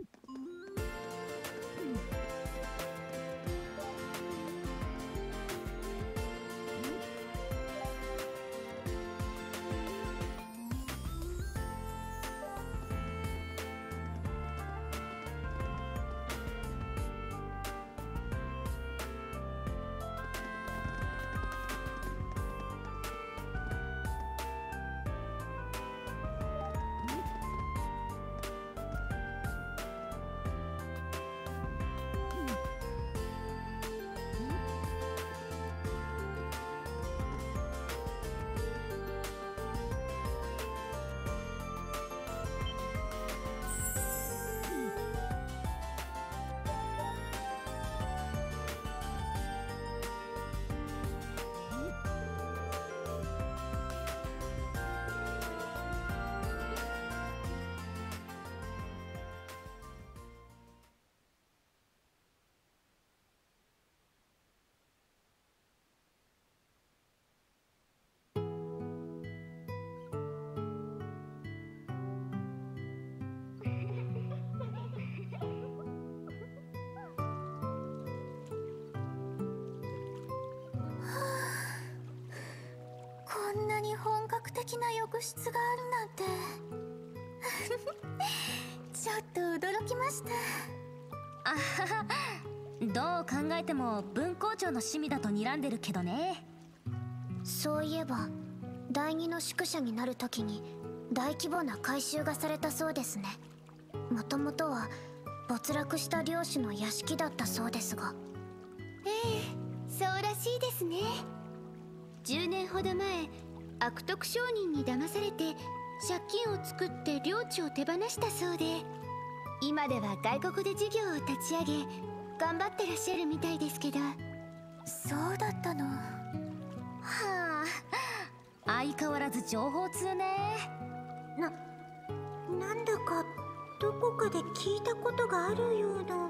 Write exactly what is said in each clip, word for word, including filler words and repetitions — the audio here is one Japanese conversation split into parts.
こんなに本格的な浴室があるなんてちょっと驚きました。 あはは、どう考えても分校長の趣味だと睨んでるけどね。 そういえば第二の宿舎になる時に大規模な改修がされたそうですね。もともとは没落した領主の屋敷だったそうですが。 ええ、そうらしいですね。じゅうねんほど前、悪徳商人に騙されて借金を作って領地を手放したそうで、今では外国で事業を立ち上げ頑張ってらっしゃるみたいですけど。 そうだったの。 はあ、相変わらず情報通ね。 な、なんだかどこかで聞いたことがあるような。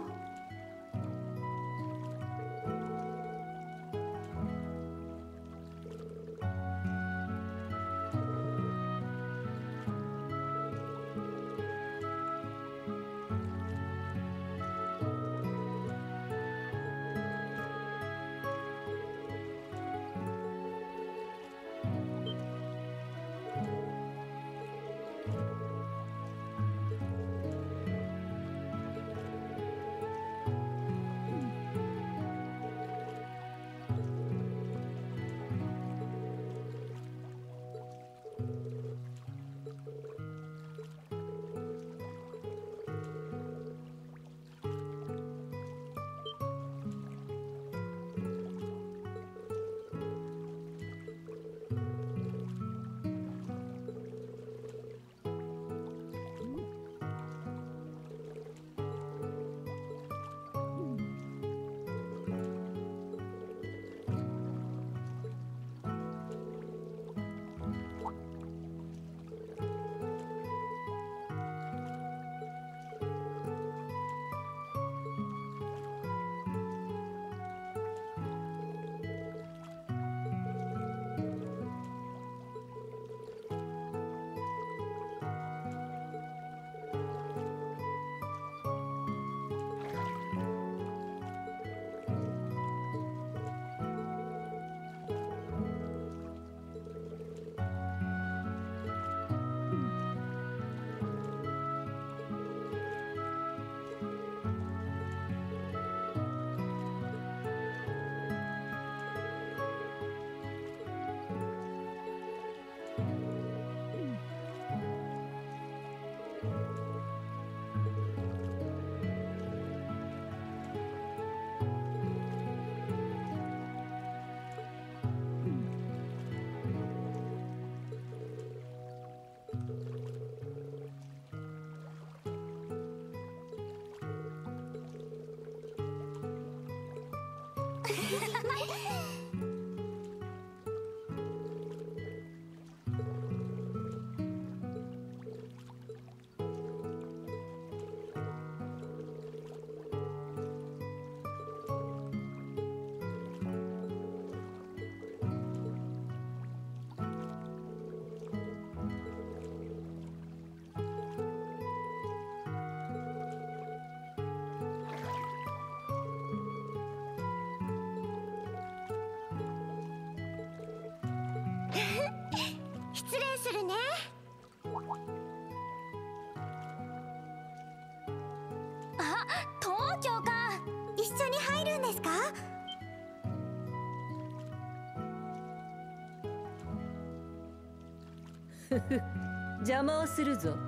邪魔をするぞ。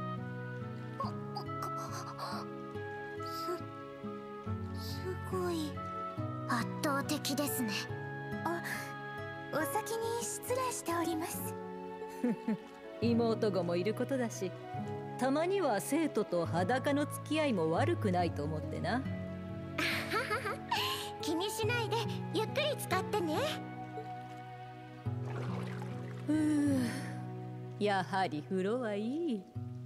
すすごい。 圧倒的ですね。 あ、お先に失礼しております。 妹子もいることだし、たまには生徒と裸の付き合いも悪くないと思ってな。 気にしないでゆっくり使ってね。 ふう、やはり風呂はいい。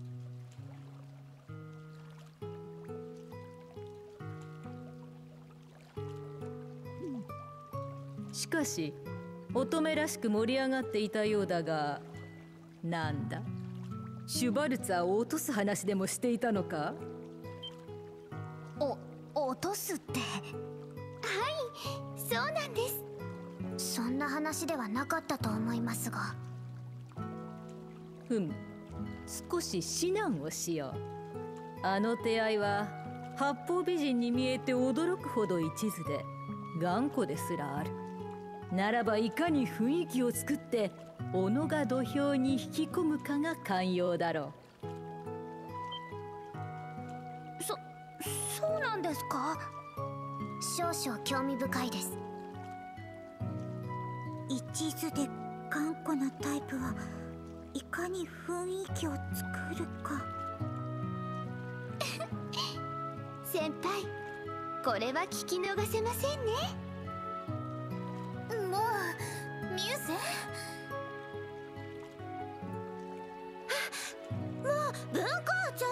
しかし乙女らしく盛り上がっていたようだが、なんだ、シュバルツァーを落とす話でもしていたのか？ お落とすって。 そうなんです。 そんな話ではなかったと思いますが。 ふむ、少し指南をしよう。あの手合いは八方美人に見えて驚くほど一途で頑固ですらある。ならばいかに雰囲気を作って己が土俵に引き込むかが肝要だろそそうなんですか？ 少々興味深いです。 一途で頑固なタイプはいかに雰囲気を作るか。 先輩、これは聞き逃せませんね。 もうミューゼ、もう文校長。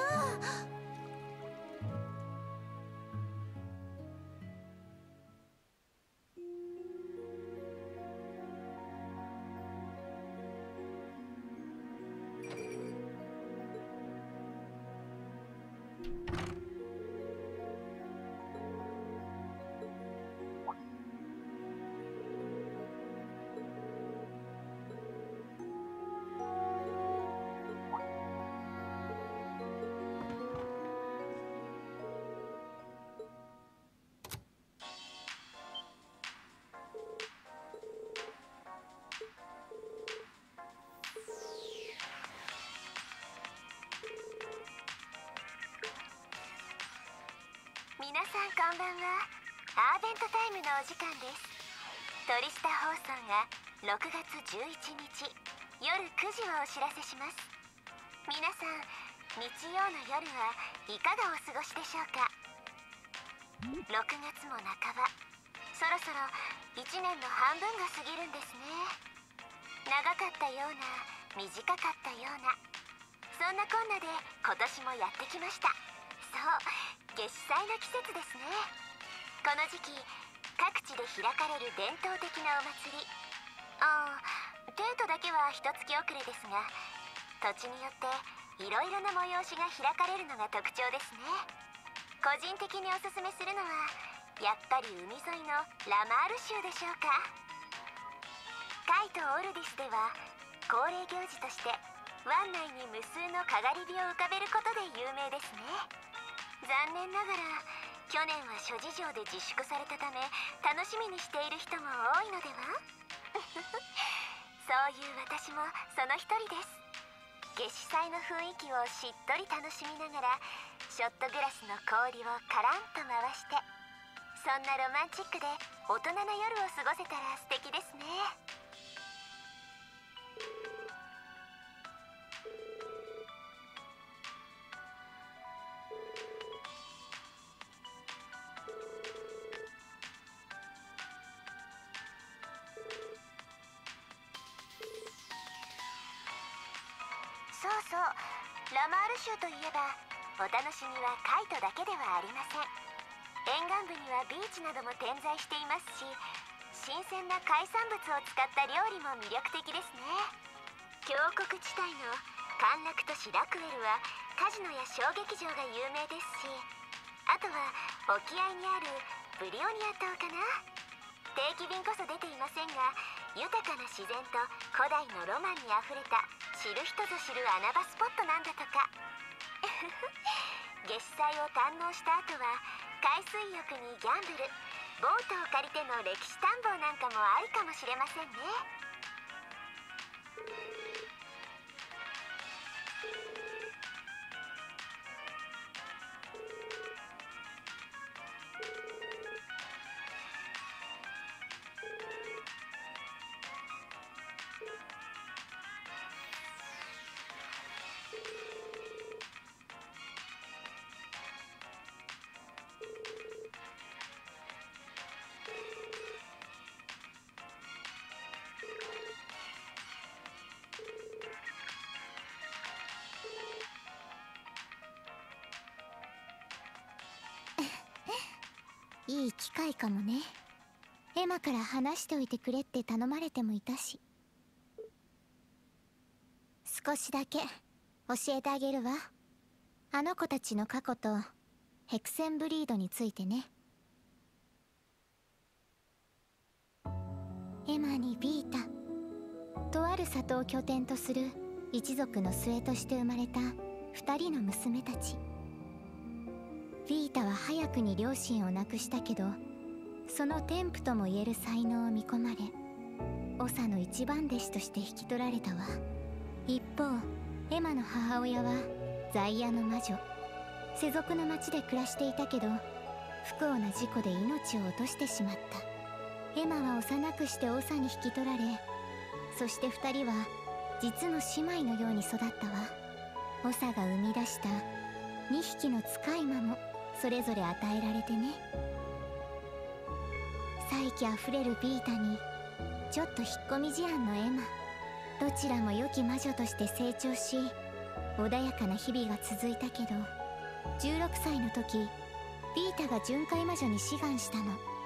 皆さんこんばんは。アーベントタイムのお時間です。トリスタ放送がろくがつじゅういちにち夜くじをお知らせします。皆さん、日曜の夜はいかがお過ごしでしょうか。ろくがつも半ば、そろそろいちねんの半分が過ぎるんですね。長かったような、短かったような、そんなこんなで今年もやってきました。そう、夏至祭の季節ですね。この時期、各地で開かれる伝統的なお祭り。ああ、テントだけは一月遅れですが、土地によっていろいろな催しが開かれるのが特徴ですね。個人的におすすめするのは、やっぱり海沿いのラマール州でしょうか。カイとオルディスでは恒例行事として湾内に無数のかがり火を浮かべることで有名ですね。残念ながら去年は諸事情で自粛されたため、楽しみにしている人も多いのでは。そういう私もその一人です。夏至祭の雰囲気をしっとり楽しみながら、ショットグラスの氷をカランと回して、そんなロマンチックで大人な夜を過ごせたら素敵ですね。そうそう、ラマール州といえばお楽しみはカイトだけではありません。沿岸部にはビーチなども点在していますし、新鮮な海産物を使った料理も魅力的ですね。峡谷地帯の歓楽都市ラクウェルはカジノや小劇場が有名ですし、あとは沖合にあるブリオニア島かな。定期便こそ出ていませんが、豊かな自然と古代のロマンにあふれた知る人ぞ知る穴場スポットなんだとか。夏至祭を堪能した後は海水浴にギャンブル、ボートを借りての歴史探訪なんかもありかもしれませんね。 いい機会かもね。エマから話しておいてくれって頼まれてもいたし。少しだけ教えてあげるわ。あの子たちの過去とヘクセンブリードについてね。エマにビータ、とある里を拠点とする一族の末として生まれた二人の娘たち。ビータは早くに両親を亡くしたけど、その天賦ともいえる才能を見込まれ、長の一番弟子として引き取られたわ。一方、エマの母親はザイアの魔女。世俗の町で暮らしていたけど、不幸な事故で命を落としてしまった。エマは幼くして長に引き取られ、そして二人は実の姉妹のように育ったわ。長が生み出したにひきの使い魔もそれぞれ与えられてね。才気あふれるビータにちょっと引っ込み思案のエマ、どちらも良き魔女として成長し、穏やかな日々が続いたけど、じゅうろくさいの時、ビータが巡回魔女に志願したの。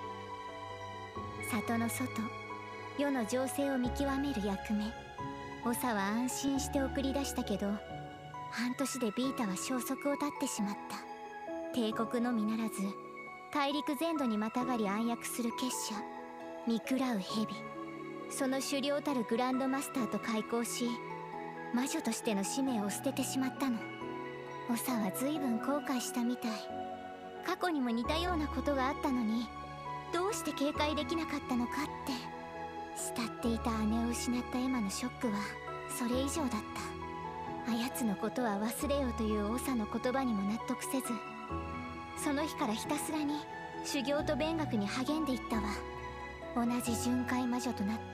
里の外、世の情勢を見極める役目。長は安心して送り出したけど、半年でビータは消息を絶ってしまった。帝国のみならず大陸全土にまたがり暗躍する結社、見喰らう蛇、その首領たるグランドマスターと開口し、魔女としての使命を捨ててしまったの。長は随分後悔したみたい。過去にも似たようなことがあったのに、どうして警戒できなかったのかって。慕っていた姉を失ったエマのショックはそれ以上だった。あやつのことは忘れようという長の言葉にも納得せず、その日からひたすらに修行と勉学に励んでいったわ。同じ巡回魔女となって、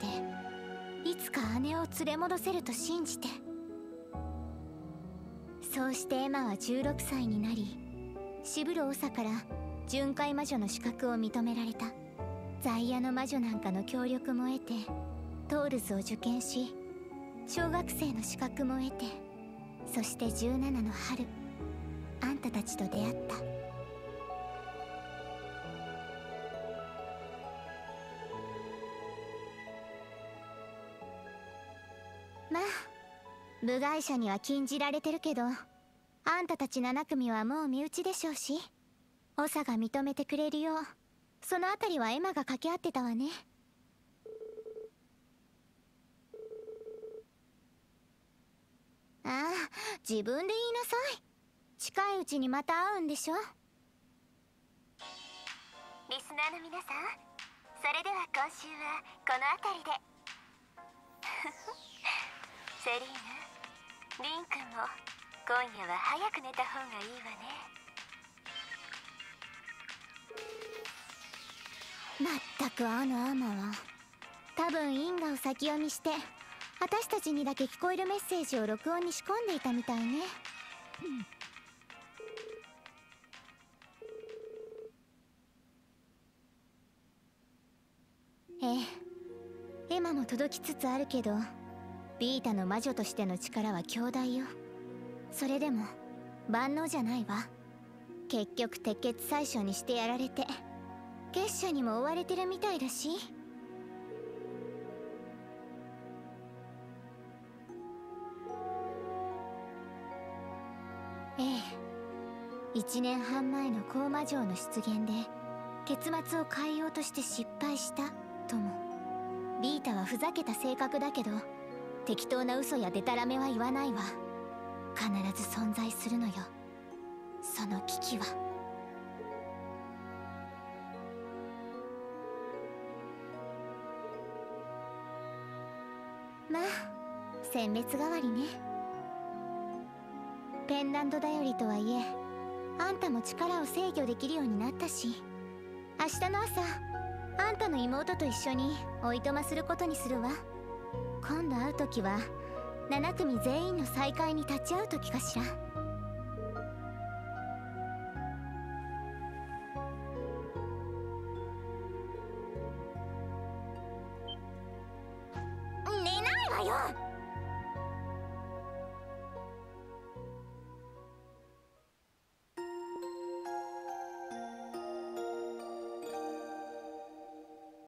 いつか姉を連れ戻せると信じて。そうしてエマはじゅうろくさいになり、渋る長から巡回魔女の資格を認められた。ザイアの魔女なんかの協力も得てトールズを受験し、小学生の資格も得て、そしてじゅうななの春、あんたたちと出会った。まあ部外者には禁じられてるけど、あんたたちなな組はもう身内でしょうし、長が認めてくれるよう、そのあたりはエマが掛け合ってたわね。ああ、自分で言いなさい。近いうちにまた会うんでしょ。 リスナーの皆さん、それでは今週はこの辺りでセリーヌ、リンくんも今夜は早く寝た方がいいわね。 まったくあのアマは多分因果を先読みして、私たちにだけ聞こえるメッセージを録音に仕込んでいたみたいね。うん、ええ、エマも届きつつあるけど、ビータの魔女としての力は強大よ。それでも万能じゃないわ。結局鉄血宰相にしてやられて、結社にも追われてるみたいだし。ええ、一年半前の高魔城の出現で結末を変えようとして失敗したとも。ビータはふざけた性格だけど、適当な嘘やデタラメは言わないわ。必ず存在するのよ、その危機は。まあ選別代わりね。ペンダント頼りとはいえ、あんたも力を制御できるようになったし、明日の朝あんたの妹と一緒においとますることにするわ。今度会う時はなな組全員の再会に立ち会う時かしら。寝ないわよ。